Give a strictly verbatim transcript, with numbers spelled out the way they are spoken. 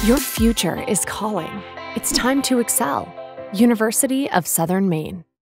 Your future is calling. It's time to excel. University of Southern Maine.